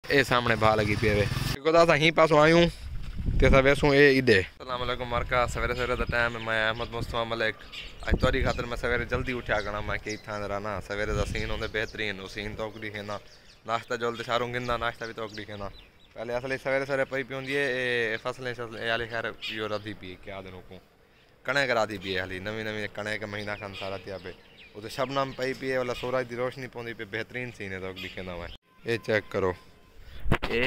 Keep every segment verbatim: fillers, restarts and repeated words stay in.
ये सामने भा लगी पे वे गोदा सा ही पासों आयूं ते सा वेसू ए इदे अस्सलाम वालेकुम मरका सवेरे सवेरे दा टाइम मैं अहमद मुस्तफा मलिक आज तोरी खातर मैं सवेरे जल्दी उठा करना मैं कि इत्थां जरा ना सवेरे दा सीन होंदे बेहतरीन सीन तोकड़ी खेना नाश्ता जल्दी सारूं गिंदा नाश्ता भी तोकड़ी खेना पहले असली सवेरे सवेरे पई पी होंदी है फसलें शसलें याले खैर यो रदी पी क्या दिन को कणे करा दी पी हाली नवी नवी कणे का महीना खन सारा थिया पे उते शबनम पई पी वाला सूरज दी रोशनी पौंदी पे बेहतरीन सीन है तोकड़ी खेना मैं ये चेक करो ए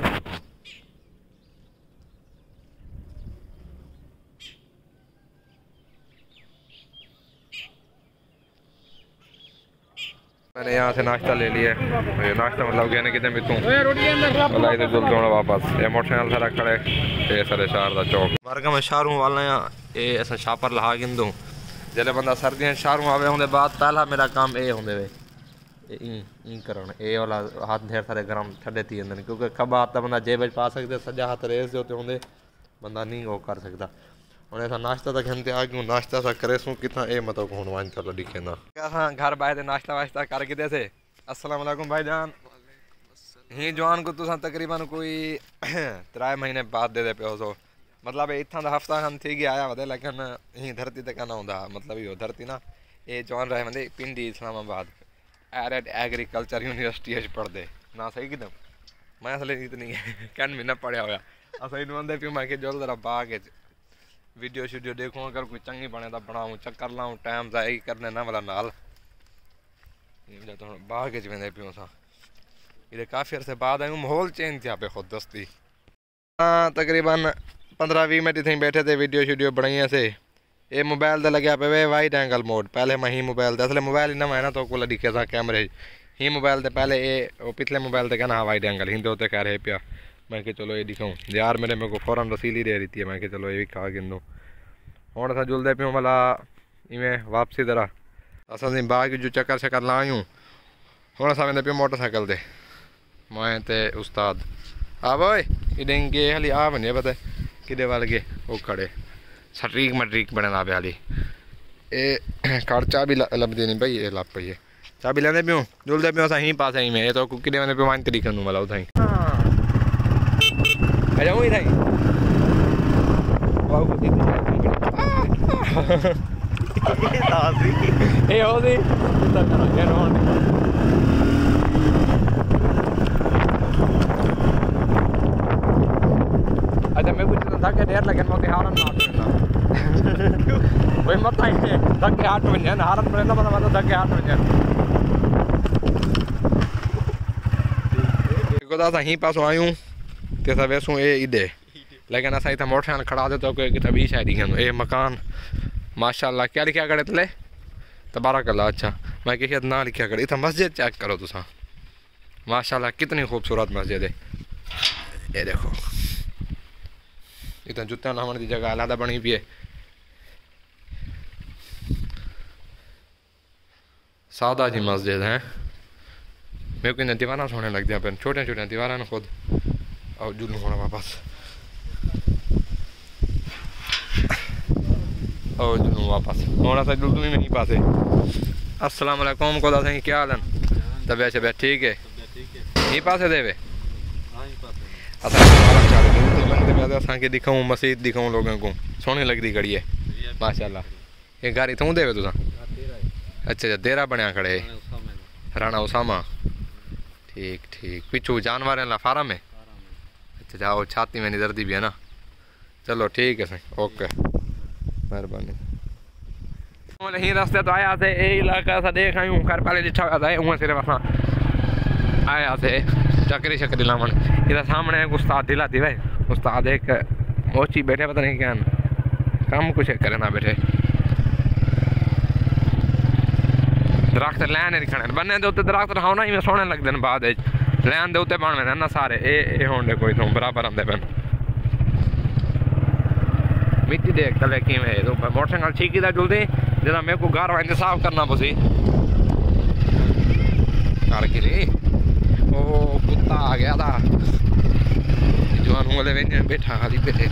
मैंने यहाँ से नाश्ता ले लिया ये नाश्ता मतलब गया कितने बितूँ मतलब इधर जुलते होना वापस ये मोटरसाइकिल सारा खड़े ये सारे शहर का चौक वर्ग में शाहरों वाला ये अस छापर लहा गिंदूँ जल्द बंदा सर्दियाँ शाहरों आवे होंगे बाद पहला मेरा काम ये होंगे वे ई करण ये वाला हाथ ढेर सारे गरम ठंडे थी अंदर क्योंकि खबा हाथ बंदा जेब पा सकते सजा हाथ रेस जो होंगे बंदा नहीं वो कर सकता और ऐसा नाश्ता तक हम आ गयूं नाश्ता सा करे सूं कितना ए मतलब को वन चलो दिखेंदा असां घर बाय ते नाश्ता वाश्ता कर के थे अस्सलाम वालेकुम भाईजान ही जवान को तुसां तकरीबन कोई त्रै महीने बाद दे दे पियो सो मतलब इत्थां दा हफ्ता खन थी गया आया वदे लेकिन ही धरती ते कना होंदा मतलब यो धरती ना ए जवान रहे वंदे Pindi Islamabad arid agriculture university च पढ़दे ना सही किदम मैं असले इतनी कैन भी ना पढ़या होया असां इन वंदे पियो मैं के जोल जरा बाग वीडियो शीडियो देखूँ अगर कोई चंगी बने तो बनाऊँ चक्कर लाऊँ टाइम जाए करने ना वाला नाल तो बाग च वेंदे पियो सा ये काफ़ी अरसे बाद आयूँ माहौल चेंज थिया पे खुद दस्ती हाँ तकरीबन पंद्रह बीस मिनट थी बैठे थे वीडियो शीडियो बनाई से ये मोबाइल तो लगे पे वे वाइड एंगल मोड पहले मैं ही मोबाइल असले मोबाइल ही ना है ना तो को दिखे सा कैमरे ही मोबाइल तो पहले ये वो पिछले मोबाइल तो कहना वाइड एंगल हिंदे होते कह रहे पिया मैं कि चलो ये दिखाऊँ यार मेरे मेरे को फ़ौरन रसीली दे रही थी मैं कि चलो ये भी खा गिंदूँ हूँ अस जुलते पियूँ भला इवें वापसी तरह असां बाग जो चक्कर शक्कर लायूँ हूँ अस वेंदे पियूँ मोटरसाइकिल ते मैं ते उस्ताद आ बोए इडें गे हाली आ वने पता किदे वाल गे वो खड़े सटरीक मटरीक बने पे हाली ए कार चाबी लभदी नहीं भाई ये लभ पई है चाबी लेंदे पियूँ जुलते पियूँ अस ही पास ही में ये तो किदे वने पियूँ वन तरीके मतलब उताई अजा वही थी वाह कुछ ये हो दी तो करो क्या रोन अच्छा मैं कुछ धक्के ढेर लगे मोते हारन ना वही मत आई धक्के हाथ में जान हारन में ना मतलब धक्के हाथ में जान गोदा सा ही पासों आयूं ते सा वेसू ए इदे लेकिन असा इतना मोटरसाइकिल खड़ा दे तो कोई तभी शायद ये मकान माशाल्लाह क्या लिखा करे तले तबारकल्लाह अच्छा मैं कि ना लिखा करे इतना मस्जिद चेक करो तुसा माशाल्लाह कितनी खूबसूरत मस्जिद है ये देखो इतना जुत्ता लाने की जगह अलग बनी पी है सादा जी मस्जिद है मेरे को इन दीवारा सोने लग गया पे छोटे छोटे दीवारा ना खुद और जुलूं होना वापस और जुलूं वापस होना सा जुलूं ही नहीं पासे अस्सलाम वालेकुम को दादा क्या हाल है तबीयत शबीयत ठीक है यहीं पासे देवे असा के दिखाऊँ मस्जिद दिखाऊँ लोगों को सोहनी लगती खड़ी है माशाल्लाह ये गाड़ी तू देवे तुसा अच्छा अच्छा देरा बनया खड़े राणा उसामा ठीक ठीक पिछू जानवर ला फार्म है अच्छा जाओ छाती में दर्दी भी है ना चलो ठीक है सही ओके मेहरबानी ही रास्ते तो आया थे ये इलाका सा देख आयूँ घर पहले जिठा हुआ था वहाँ सिर्फ असा आया थे चकरी शकरी लावन इधर सामने एक उस्ताद दिला थी भाई उस्ताद एक मोची बैठे पता नहीं क्या काम कुछ करे ना बैठे दरख्त लैन नहीं खड़े बन्ने दे उत्ते दरख्त होना ही सोहने लगते हैं बाद लैन दे उत्ते बन में ना सारे ये होंगे कोई तो बराबर आते पे मिट्टी देख तले कि मोटरसाइकिल ठीक ही जुलती जरा मेरे को घर वाले साफ करना पसी घर की नहीं ओ कुत्ता आ गया था जवान वाले वे बैठा खाली बैठे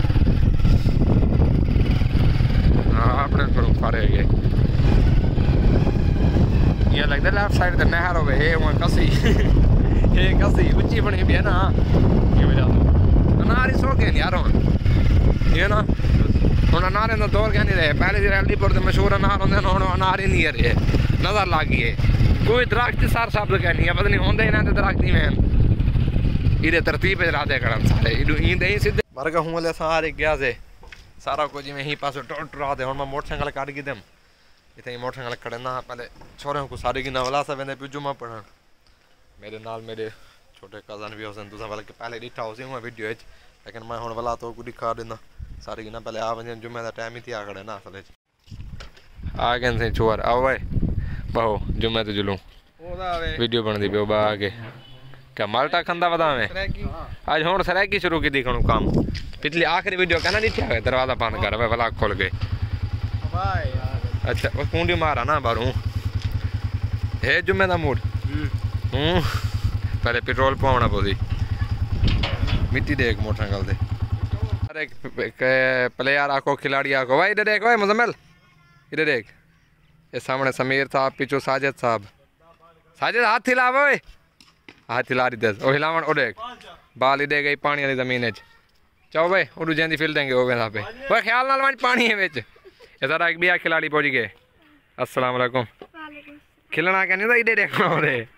हाँ अपने थोड़ा फारे गए ये लगता लेफ्ट साइड द नहर हो गए वहाँ कसी एक अस्सी ऊंची बनी भी है ना ये वजह से अनार सो के यार ये ना हुन अनार का दौर क्या नहीं रहे पहले जो अलीपुर के मशहूर अनार होंगे हुन अनार ही नहीं है रहे नजर लग गई है कोई दरख्त सार शब्द कहनी है पता नहीं होंगे इन्हें तो दरख्त ही में इधे तरतीब राधे करन सारे ईंदे ही सीधे मर गया हूँ सारे गया से सारा कुछ जिमें ही पास टोट टुरा दे हुन मैं मोटरसाइकिल काट के दम इतने मोटरसाइकिल खड़े ना पहले छोरे को सारे की नवला सा वेंदे जुम्मा पढ़न मेरे नाल मेरे छोटे कज़न भी होसन तुसा बल्कि पहले दिखा उसी हुआ वीडियो लेकिन मैं हुन वाला तो को दिखा देना सारे की ना पहले आ वजन जुम्मे का टाइम ही थी आ खड़े ना असल आ गए से चोर आओ भाई बहु जुम्मे तो जुलूं वीडियो बनदी पियो बा आगे क्या माल्टा खंदा बदा में आज हुन सरैकी शुरू की दिखणु काम पिछली आखिरी वीडियो कहना दिखा है दरवाजा बंद कर भाई भला खोल के अच्छा वो कुंडी मारा ना बारू है जुम्मे का मूड हूँ पहले पेट्रोल पाना पोसी मिट्टी देख मोटरसाइकिल से अरे प्लेयर आको खिलाड़ी आको भाई इधर देख भाई मुजम्मिल इधर देख ये सामने समीर साहब पीछू साजिद साहब साजिद हाथ हिला वो हाथ हिला रही दस ओ हिलावन ओ देख बाल इधे गई पानी वाली जमीन चाहो भाई उड़ू जैसी फील देंगे वो वहाँ पे वो ख्याल नाल वहाँ पानी है बिच ये सारा एक बिया खिलाड़ी पहुँच गए अस्सलाम वालेकुम खिलना क्या नहीं था इधे देखना हो रहे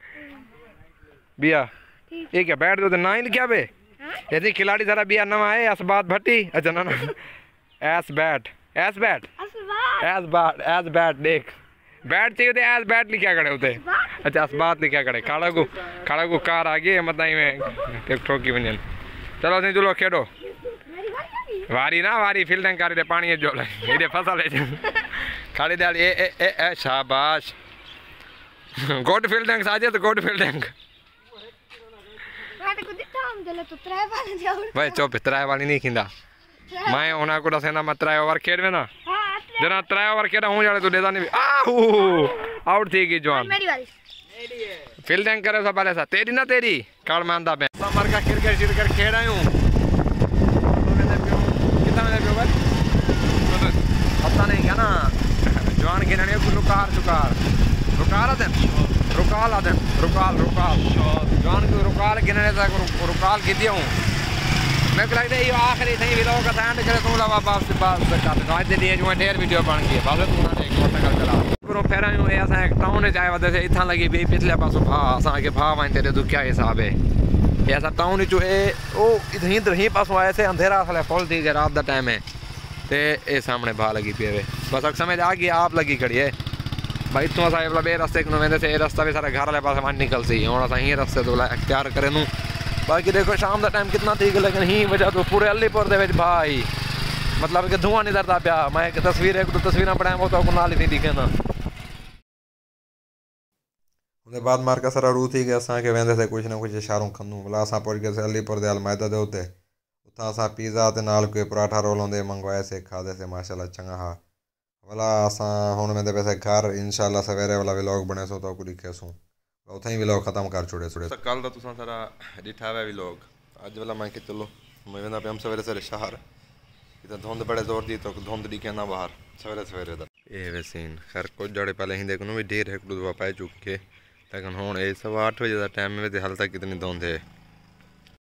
बिया ये क्या बैठ दो तो ना ही लिखा बे यदि खिलाड़ी सारा बिया नवा है एस बात भट्टी अच्छा ना ना एस बैट एस बैट एस बात एस बैट देख बैट चाहिए थे एस बैट लिखा खड़े होते अच्छा एस बात लिखा खड़े खाड़ा को खाड़ा को कार आ गई मतलब में एक ठोकी वंजन चलो नहीं चलो खेडो वारी ना वारी फील्डिंग कर दे पानी जो ले फसल है खाड़ी दाल ए ए ए, ए शाबाश good fielding Sajid good fielding भाई चुप त्रै वाली नहीं खिंदा मैं उन्हें को दसेना मैं त्रै ओवर खेड में ना जना त्रै ओवर खेड़ा हूं जाले तू देदा नहीं आहू आउट थी गई जवान फील्डिंग करे सब वाले सा तेरी ना तेरी काल मानदा मैं समर का क्रिकेट क्रिकेट खेड आयो कितना मैंने पियो भाई पता नहीं क्या ना जवान गिनने को रुकार चुकार रुकार आदन रुकाल आदन रुकाल रुकाल जवान को रुकाल गिनने तक रुकाल की दिया हूँ मैं को लगता है ये आखिरी सही विलोक का साइंड करे तुम लावा बाप से बात कर दो आज दे जो ढेर वीडियो बन गई बस तू ना एक मोटरसाइकिल चला पूरा फेरा हूँ ऐसा एक टाउन है चाहे वजह से इतना लगी भी पिछले पासों भा असा के भा वन तेरे तू क्या हिसाब है ऐसा टाउन जो है वो इधर इधर पासों आए से अंधेरा साले फुल थी गया रात का टाइम है तो ये सामने भा लगी पे बस अक्सर समझ आ गई आप लगी खड़ी है भाई तू असा मतलब ये रस्ते को वेंदे से रास्ता भी सारे घर वाले पास वन निकल सी हूँ असा ही रस्ते तो अख्तियार करें नू बाकी देखो शाम का टाइम कितना थी लेकिन ही वजह तो पूरे अलीपुर दे विच भाई मतलब कि धुआं नहीं डरता पाया मैं एक तस्वीर एक दो तस्वीर बनाया वो तो नाल ही नहीं दिखे ना उसके बाद मार्का सारा रू थी कि असांखे वेंदे से कुछ ना कुछ इशारों खंदू भला असां पहुंच गए अलीपुर दे अलमैदा दे उते उतां असां पिज़्ज़ा ते नाल कोई पराठा रोल होंदे मंगवाए से खाधे से माशाल्लाह चंगा हा भला असां हुन वेंदे पैसे घर इंशाल्लाह सवेरे वाला व्लॉग बने सो तो कुछ दिखेसूं उतना ही व्लॉग खत्म कर छोड़े छोड़े कल का तुसां सारा दिठा हुआ व्लॉग अज वाला मैं कि चलो मैं वेंदा पे हम सवेरे सवेरे शहर इधर धुंध बड़े जोर दी तो धुंध दिखे ना बाहर सवेरे सवेरे दा ए वे सीन खैर कुछ जड़े पहले ही देखो भी ढेर एक दो पाए चुके लेकिन हुन ए सवा आठ बजे का टाइम में हाल तक कितनी धुंध है